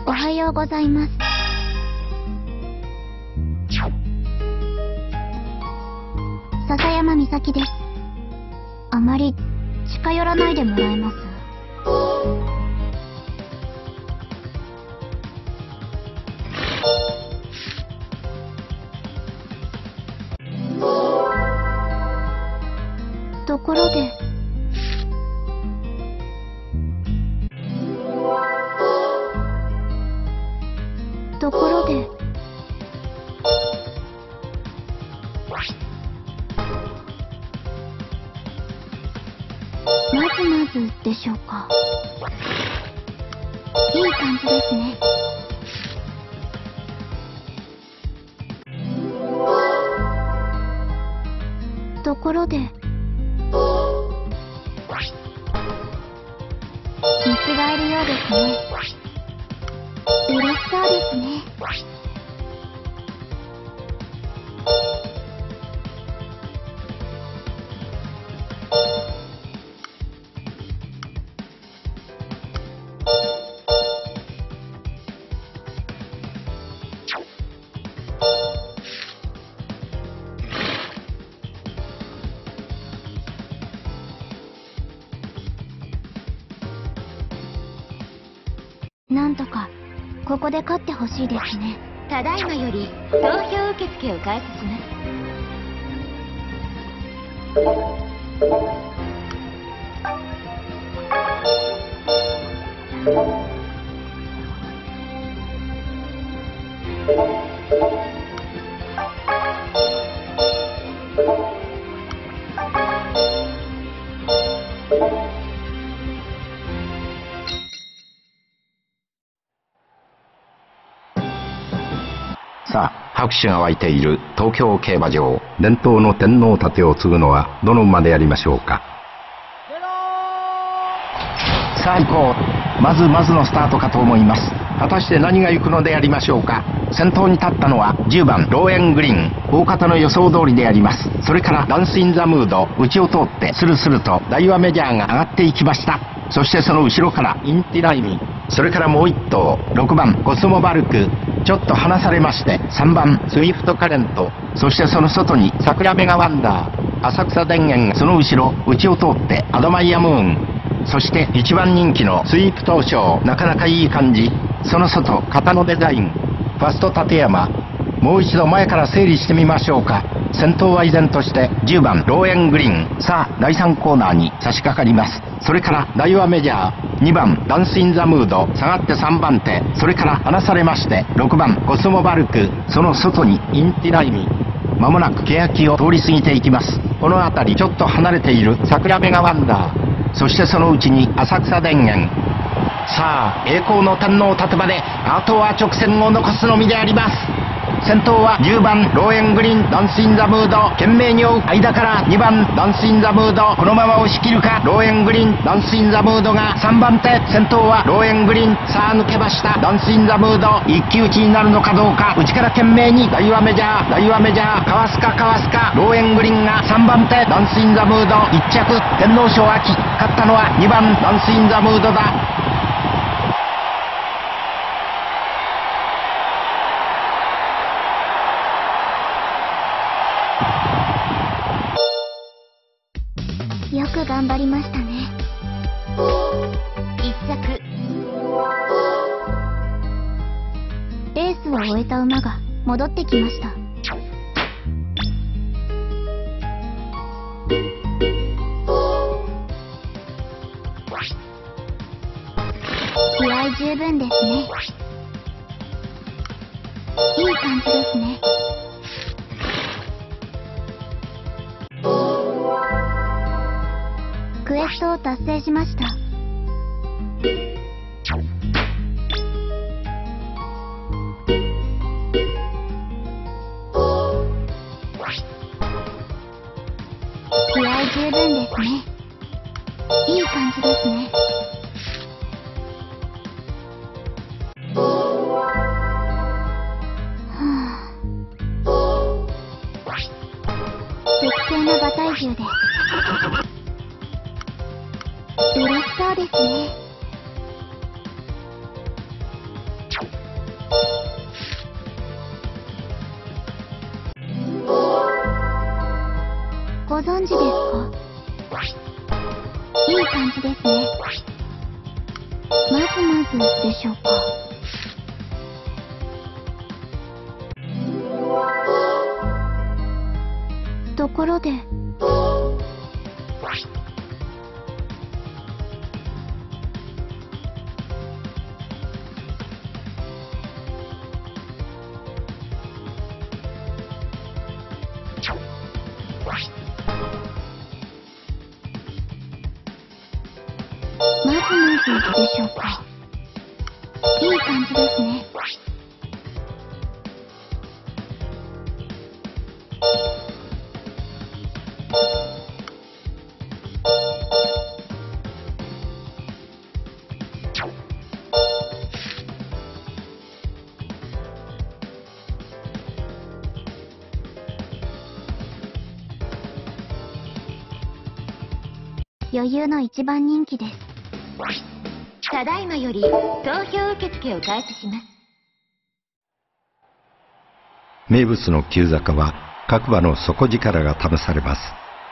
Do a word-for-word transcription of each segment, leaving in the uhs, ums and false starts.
おはようございます。笹山美咲です。あまり近寄らないでもらえます？ところでところでまずまずでしょうか。いい感じですね。ところで見違えるようですね。嬉しそうですね。なんとかここで勝ってほしいですね。 ただいまより投票受付を開始します。 さあ、拍手が湧いている東京競馬場。伝統の天皇盾を継ぐのはどの馬でやりましょうか。さあ行こう。まずまずのスタートかと思います。果たして何が行くのでやりましょうか。先頭に立ったのはじゅうばんローエングリーン。大方の予想通りでやります。それからダンスインザムード、内を通ってスルスルとダイワメジャーが上がっていきました。そしてその後ろからインティライミ、それからもう一頭ろくばんコスモバルク、ちょっと離されましてさんばんスイフトカレント、そしてその外に桜メガワンダー、浅草田園がその後ろ内を通ってアドマイヤムーン、そしていちばん人気のスイープ東証、なかなかいい感じ。その外型のデザインファスト立山。もう一度前から整理してみましょうか。先頭は依然としてじゅうばんローエングリーン。さあだいさんコーナーに差し掛かります。それからダイワメジャー、にばんダンスインザムード、下がってさんばん手、それから離されましてろくばんコスモバルク、その外にインティライミ。まもなく欅を通り過ぎていきます。この辺りちょっと離れている桜メガワンダー、そしてそのうちに浅草田園。さあ栄光の天皇盾まであとは直線を残すのみであります。先頭はじゅうばんローエングリーンダンスインザムード、懸命に追う間からにばんダンスインザムード、このまま押し切るか。ローエングリーンダンスインザムードがさんばん手、先頭はローエングリーン。さあ抜けましたダンスインザムード、一騎打ちになるのかどうか。内から懸命にダイワメジャー、ダイワメジャーかわすかかわすか。ローエングリーンがさんばん手、ダンスインザムードいっ着、天皇賞秋、勝ったのはにばんダンスインザムードだ。 よく頑張りましたね。 一着レースを終えた馬が戻ってきました。気合十分ですね。いい感じですね。クエストを達成しました。気合十分ですね。いい感じですね。はあ、適正な馬体重で嬉し存知ですか？いい感じですね。まずまずでしょうか。ところでまずまずでしょうか。いい感じですね。余裕の一番人気です。 ただいまより投票受付を開始します。 名物の急坂は各馬の底力が試されます。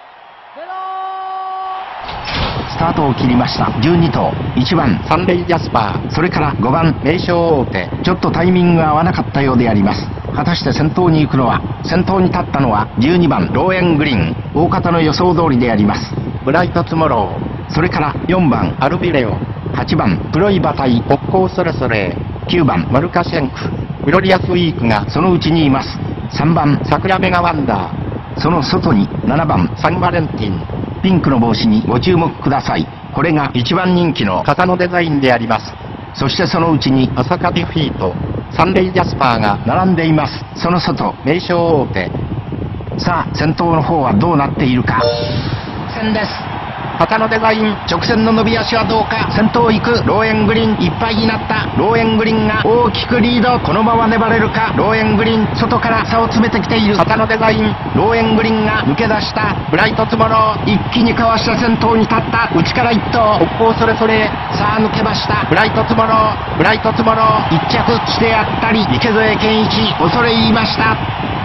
スタートを切りました。じゅうに頭、いちばんサンレイジャスパー、それからごばん名将大手。ちょっとタイミングが合わなかったようであります。果たして先頭に行くのは、先頭に立ったのはじゅうにばんローエングリーン、大方の予想通りであります。ブライトツモロー、それからよんばんアルビレオ、はちばんプロイバタイ、国交それそれ、きゅうばんマルカシェンク、グロリアスウィークがそのうちにいます。さんばんサクラメガワンダー、その外にななばんサンバレンティン。ピンクの帽子にご注目ください。これが一番人気の型のデザインであります。そしてそのうちにアサカディフィート、サンレイジャスパーが並んでいます。その外名将大手。さあ先頭の方はどうなっているか。線です。旗のデザイン、直線の伸び足はどうか。先頭行くローエングリーン、いっぱいになったローエングリーンが大きくリード。このまま粘れるか。ローエングリーン外から差を詰めてきている。旗のデザイン、ローエングリーンが抜け出した。ブライトツモロー一気にかわして先頭に立った。内から一頭、北方それそれ。さあ抜けました。ブライトツモロー、ブライトツモロー一着してやったり。池添健一、恐れ入りました。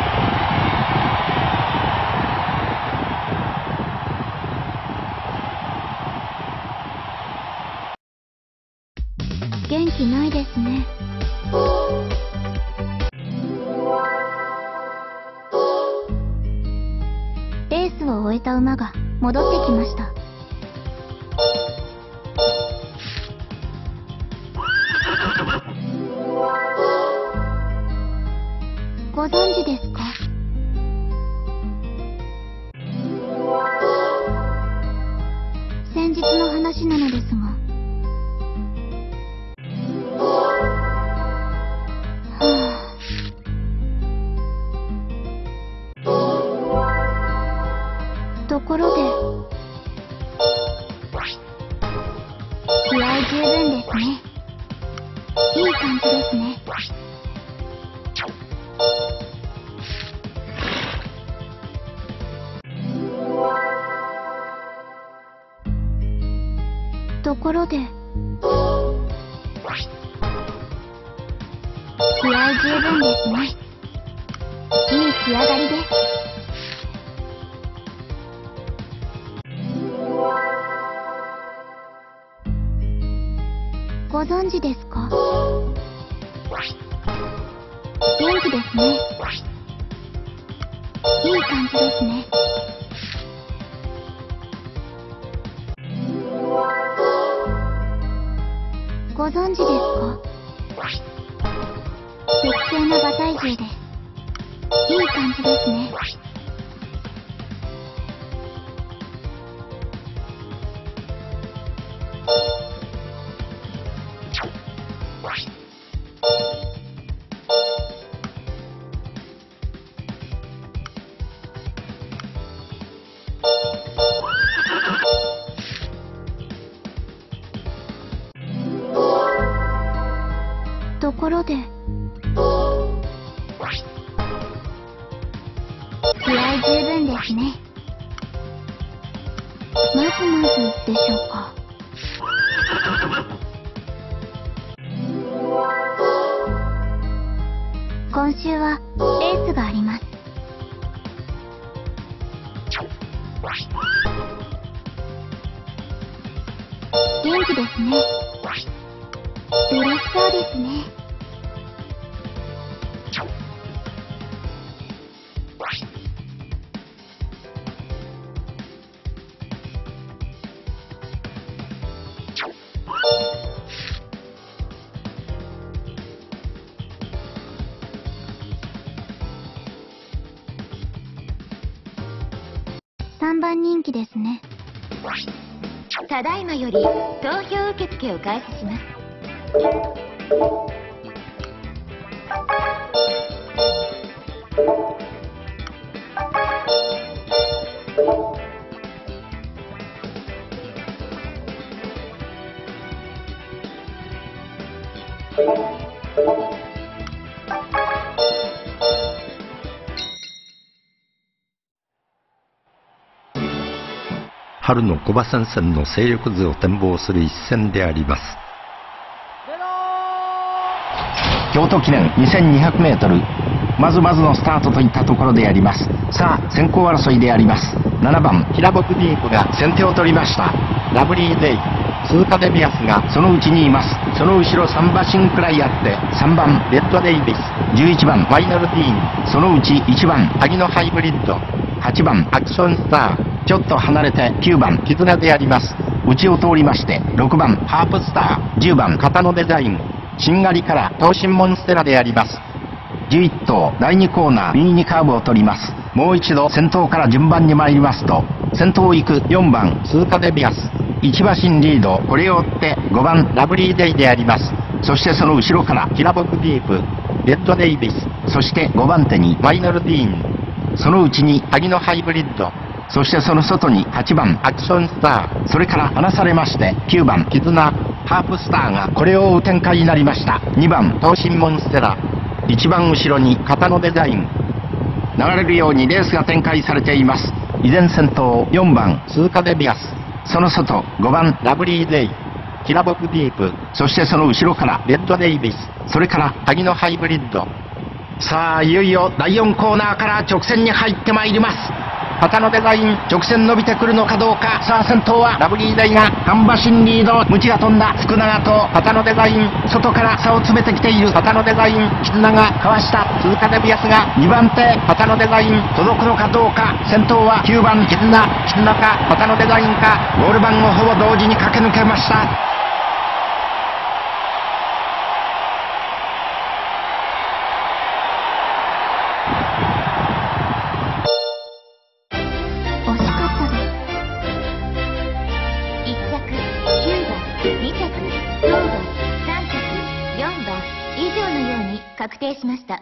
元気ないですね。レースを終えた馬が戻ってきました。ご存知ですか？先日の話なのですが、ところで気合十分ですね。いい感じですね。ところで気合十分ですね。いい仕上がりです。ご存知ですか？元気ですね。いい感じですね。ご存知ですか？適正な馬体重です。いい感じですね。ところで気合十分ですね。まずまずでしょうか。今週はレースがあります。 元気ですね。嬉しそうですね。さんばん人気ですね。 ただいまより投票受付を開始します。 春の古馬戦線の勢力図を展望する一戦であります。 京都記念 にせんにひゃくメートル、まずまずのスタートといったところであります。さあ先行争いであります。ななばん平牧ディープが先手を取りました。ラブリーデイ、通過デビアスがそのうちにいます。その後ろさん馬身くらいあってさんばんレッドデイビス、じゅういちばんファイナルディーン、そのうちいちばん萩野ハイブリッド、はちばんアクションスター、ちょっと離れてきゅうばん絆であります。内を通りましてろくばんハープスター、じゅうばん型のデザイン、しんがりから東進モンステラであります。じゅういっ頭だいにコーナー右にカーブを取ります。もう一度先頭から順番に参りますと、先頭を行くよんばん通過デビアス、いち馬身リード、これを追ってごばんラブリーデイであります。そしてその後ろから平牧ディープ、レッドデイビス、そしてごばん手にファイナルディーン、そのうちに萩野ハイブリッド、そしてその外にはちばんアクションスター、それから離されましてきゅうばん絆、ハープスターがこれを追う展開になりました。にばん東進モンステラ、一番後ろに型のデザイン、流れるようにレースが展開されています。依然先頭よんばん通過デビアス、その外ごばんラブリーデイ、平牧ディープ、そしてその後ろからレッドデイビス、それから萩野ハイブリッド。さあいよいよだいよんコーナーから直線に入ってまいります。型のデザイン、直線伸びてくるのかどうか。さあ先頭はラブリーデイが半馬身リード、ムチが飛んだ福永と型のデザイン、外から差を詰めてきている型のデザイン、絆がかわした通過デビアスがにばん手、型のデザイン届くのかどうか。先頭はきゅうばん絆、絆か型のデザインか。ゴール板をほぼ同時に駆け抜けました。 確定しました。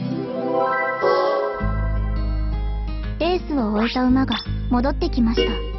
レースを終えた馬が戻ってきました。